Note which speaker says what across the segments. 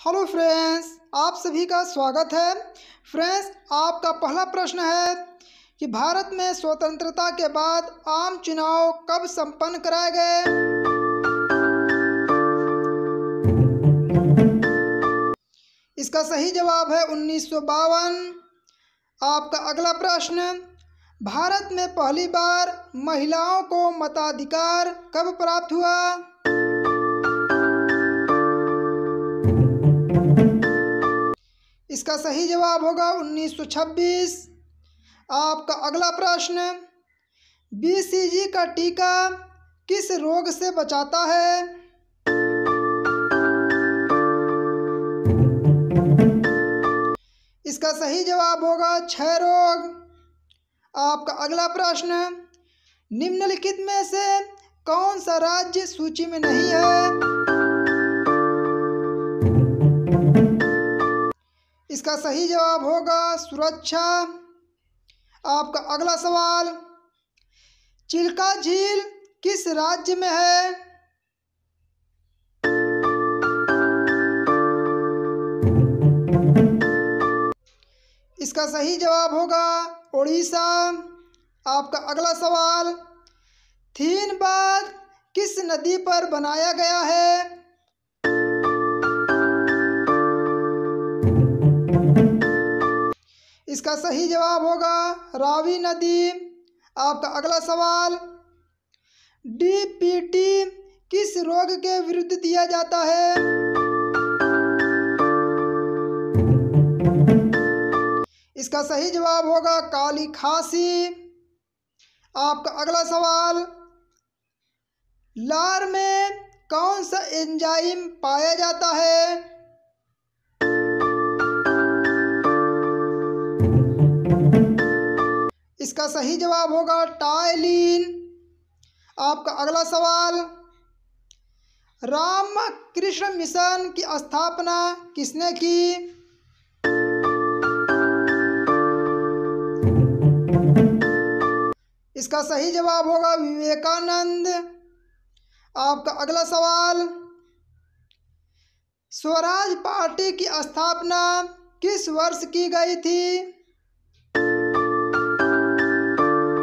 Speaker 1: Hello friends, आप सभी का स्वागत है। फ्रेंड्स, आपका पहला प्रश्न है कि भारत में स्वतंत्रता के बाद आम चुनाव कब संपन्न कराए गए। इसका सही जवाब है 1952। आपका अगला प्रश्न, भारत में पहली बार महिलाओं को मताधिकार कब प्राप्त हुआ। इसका सही जवाब होगा 1926। आपका अगला प्रश्न, बीसीजी का टीका किस रोग से बचाता है। इसका सही जवाब होगा क्षय रोग। आपका अगला प्रश्न, निम्नलिखित में से कौन सा राज्य सूची में नहीं है। इसका सही जवाब होगा सुरक्षा। आपका अगला सवाल, चिल्का झील किस राज्य में है। इसका सही जवाब होगा उड़ीसा। आपका अगला सवाल, थीन बांध किस नदी पर बनाया गया है। इसका सही जवाब होगा रावी नदी। आपका अगला सवाल, डीपीटी किस रोग के विरुद्ध दिया जाता है। इसका सही जवाब होगा काली खांसी। आपका अगला सवाल, लार में कौन सा एंजाइम पाया जाता है। इसका सही जवाब होगा टायलिन। आपका अगला सवाल, रामकृष्ण मिशन की स्थापना किसने की। इसका सही जवाब होगा विवेकानंद। आपका अगला सवाल, स्वराज पार्टी की स्थापना किस वर्ष की गई थी।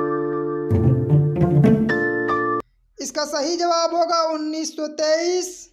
Speaker 1: इसका सही जवाब होगा 1923।